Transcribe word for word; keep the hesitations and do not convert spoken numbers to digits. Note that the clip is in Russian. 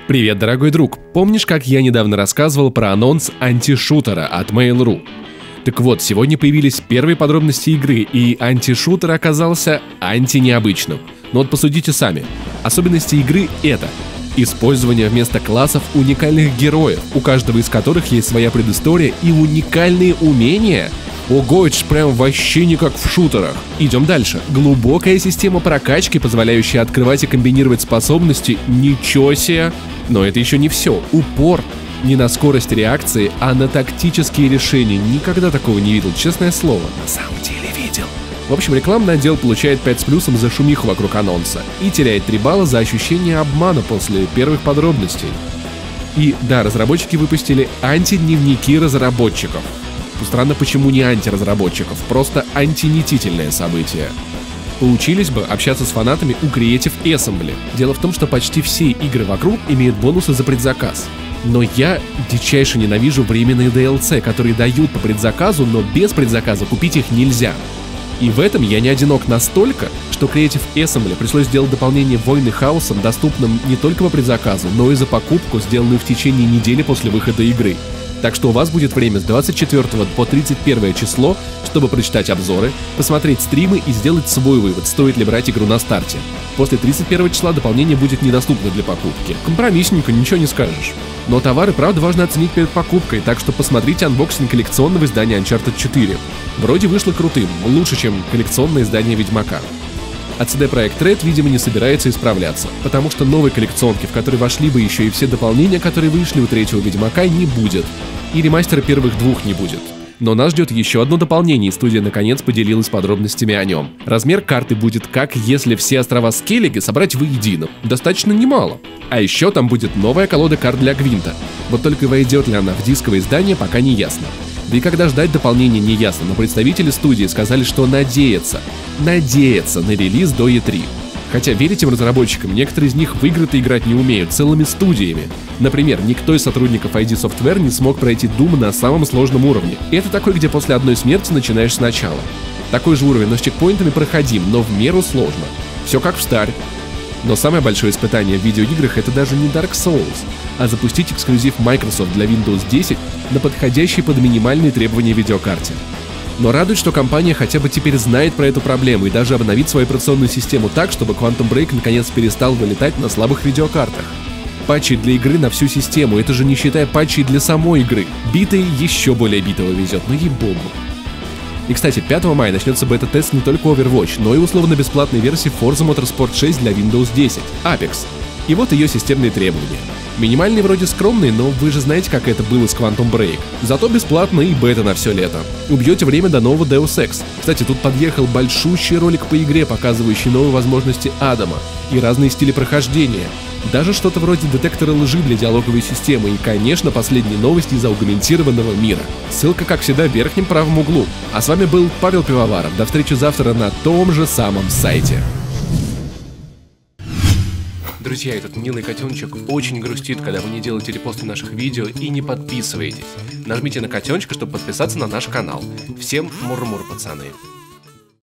Привет, дорогой друг! Помнишь, как я недавно рассказывал про анонс антишутера от Mail.ru? Так вот, сегодня появились первые подробности игры, и антишутер оказался антинеобычным. Но вот посудите сами. Особенности игры — это использование вместо классов уникальных героев, у каждого из которых есть своя предыстория и уникальные умения. Ого, это ж прям вообще не как в шутерах. Идем дальше. Глубокая система прокачки, позволяющая открывать и комбинировать способности. Ничего себе! Но это еще не все. Упор не на скорость реакции, а на тактические решения. Никогда такого не видел, честное слово. На самом деле видел. В общем, рекламный отдел получает пять с плюсом за шумиху вокруг анонса и теряет три балла за ощущение обмана после первых подробностей. И да, разработчики выпустили антидневники разработчиков. Странно, почему не антиразработчиков, просто антинетительное событие. Поучились бы общаться с фанатами у Creative Assembly. Дело в том, что почти все игры вокруг имеют бонусы за предзаказ. Но я дичайше ненавижу временные ди эл си, которые дают по предзаказу, но без предзаказа купить их нельзя. И в этом я не одинок настолько, что Creative Assembly пришлось сделать дополнение «Войны хаосом» доступным не только по предзаказу, но и за покупку, сделанную в течение недели после выхода игры. Так что у вас будет время с двадцать четвёртого по тридцать первое число, чтобы прочитать обзоры, посмотреть стримы и сделать свой вывод, стоит ли брать игру на старте. После тридцать первого числа дополнение будет недоступно для покупки. Компромиссненько, ничего не скажешь. Но товары, правда, важно оценить перед покупкой, так что посмотрите анбоксинг коллекционного издания Uncharted четыре. Вроде вышло крутым, лучше, чем коллекционное издание Ведьмака. А си ди Projekt Red, видимо, не собирается исправляться, потому что новой коллекционки, в которой вошли бы еще и все дополнения, которые вышли у третьего Ведьмака, не будет. И ремастера первых двух не будет. Но нас ждет еще одно дополнение, и студия наконец поделилась подробностями о нем. Размер карты будет как если все острова Скеллиги собрать воедино. Достаточно немало. А еще там будет новая колода карт для Гвинта. Вот только войдет ли она в дисковое издание, пока не ясно. Да и когда ждать дополнения не ясно, но представители студии сказали, что надеются, надеются на релиз до и три. Хотя верить им разработчикам, некоторые из них в игры-то играть не умеют целыми студиями. Например, никто из сотрудников ай ди Software не смог пройти Doom на самом сложном уровне. И это такой, где после одной смерти начинаешь сначала. Такой же уровень, но с чекпоинтами проходим, но в меру сложно. Все как в старе. Но самое большое испытание в видеоиграх — это даже не Dark Souls, а запустить эксклюзив Microsoft для Windows десять на подходящей под минимальные требования видеокарте. Но радует, что компания хотя бы теперь знает про эту проблему и даже обновит свою операционную систему так, чтобы Quantum Break наконец перестал вылетать на слабых видеокартах. Патчи для игры на всю систему, это же не считая патчей для самой игры. Битый еще более битого везет, ну ей-богу. И, кстати, пятого мая начнется бета-тест не только Overwatch, но и условно-бесплатной версии Forza Motorsport шесть для Windows десять, Apex. И вот ее системные требования. Минимальные вроде скромные, но вы же знаете, как это было с Quantum Break. Зато бесплатно и бета на все лето. Убьете время до нового Deus Ex. Кстати, тут подъехал большущий ролик по игре, показывающий новые возможности Адама и разные стили прохождения. Даже что-то вроде детектора лжи для диалоговой системы и, конечно, последние новости из аугментированного мира. Ссылка, как всегда, в верхнем правом углу. А с вами был Павел Пивоваров. До встречи завтра на том же самом сайте. Друзья, этот милый котеночек очень грустит, когда вы не делаете репосты наших видео и не подписываетесь. Нажмите на котеночка, чтобы подписаться на наш канал. Всем мур-мур, пацаны.